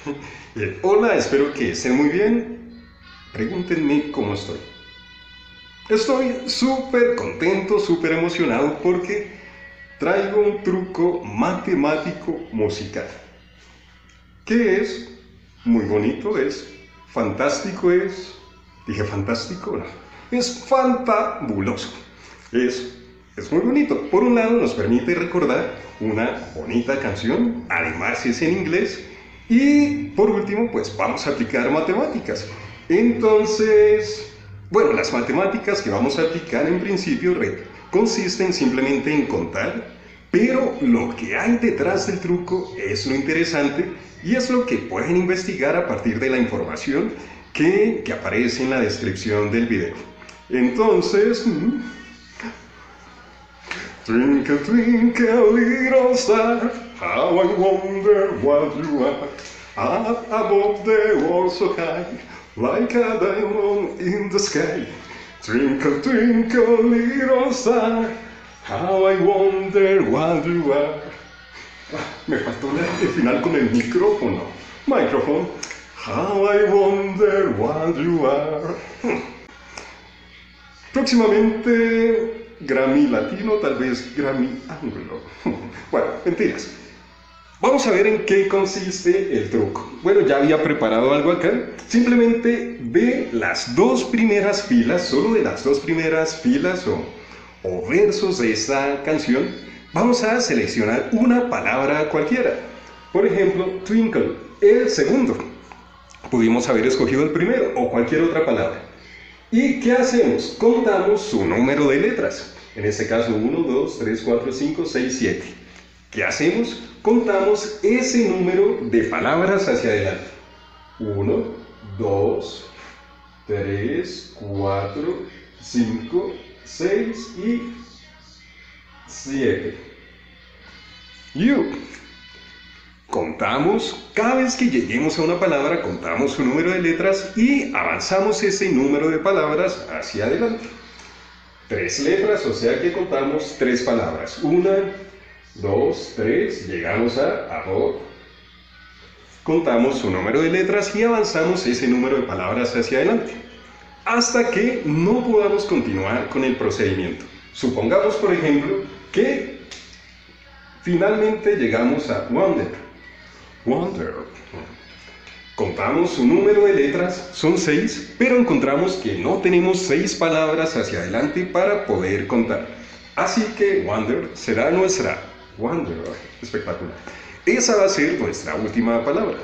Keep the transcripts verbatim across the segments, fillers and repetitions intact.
Bien, hola, espero que estén muy bien. Pregúntenme cómo estoy. Estoy súper contento, súper emocionado porque traigo un truco matemático musical. Que es muy bonito, es fantástico, es... Dije fantástico, no. Es fantabuloso. Es, es muy bonito. Por un lado nos permite recordar una bonita canción, además es en inglés. Y por último, pues vamos a aplicar matemáticas. Entonces, bueno, las matemáticas que vamos a aplicar en principio consisten simplemente en contar, pero lo que hay detrás del truco es lo interesante y es lo que pueden investigar a partir de la información que, que aparece en la descripción del video. Entonces, twinkle, twinkle, little star, how I wonder what you are, up above the world so high, like a diamond in the sky. Twinkle, twinkle, little star, how I wonder what you are. Ah, me faltó el final con el micrófono. Micrófono. How I wonder what you are. Hmm. Próximamente Grammy Latino, tal vez Grammy Anglo. Bueno, mentiras. Vamos a ver en qué consiste el truco. Bueno, ya había preparado algo acá. Simplemente de las dos primeras filas, solo de las dos primeras filas o, o versos de esta canción, vamos a seleccionar una palabra cualquiera. Por ejemplo, twinkle, el segundo. Pudimos haber escogido el primero o cualquier otra palabra. ¿Y qué hacemos? Contamos su número de letras. En este caso, uno, dos, tres, cuatro, cinco, seis, siete. ¿Qué hacemos? Contamos ese número de palabras hacia adelante. uno, dos, tres, cuatro, cinco, seis y siete. You. Contamos, cada vez que lleguemos a una palabra, contamos su número de letras y avanzamos ese número de palabras hacia adelante. Tres letras, o sea que contamos tres palabras. Una, dos, tres, llegamos a above. Contamos su número de letras y avanzamos ese número de palabras hacia adelante. Hasta que no podamos continuar con el procedimiento. Supongamos, por ejemplo, que finalmente llegamos a wonder. Wonder. Contamos su número de letras, son seis, pero encontramos que no tenemos seis palabras hacia adelante para poder contar. Así que wonder será nuestra wonder. Espectacular. Esa va a ser nuestra última palabra.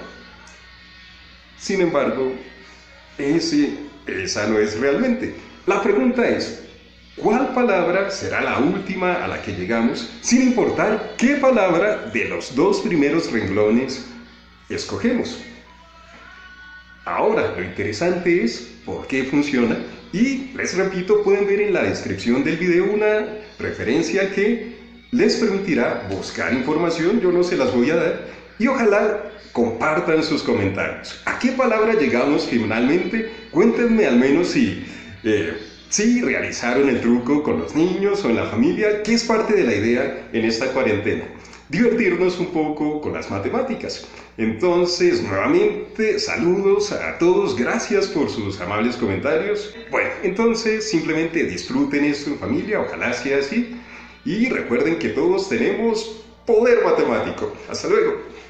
Sin embargo, ese, esa no es realmente. La pregunta es, ¿cuál palabra será la última a la que llegamos, sin importar qué palabra de los dos primeros renglones escogemos? Ahora, lo interesante es por qué funciona y, les repito, pueden ver en la descripción del video una referencia que les permitirá buscar información, yo no se las voy a dar, y ojalá compartan sus comentarios. ¿A qué palabra llegamos finalmente? Cuéntenme al menos si... Eh, Si realizaron el truco con los niños o en la familia, que es parte de la idea en esta cuarentena. Divertirnos un poco con las matemáticas. Entonces, nuevamente, saludos a todos, gracias por sus amables comentarios. Bueno, entonces simplemente disfruten esto en familia, ojalá sea así. Y recuerden que todos tenemos poder matemático. Hasta luego.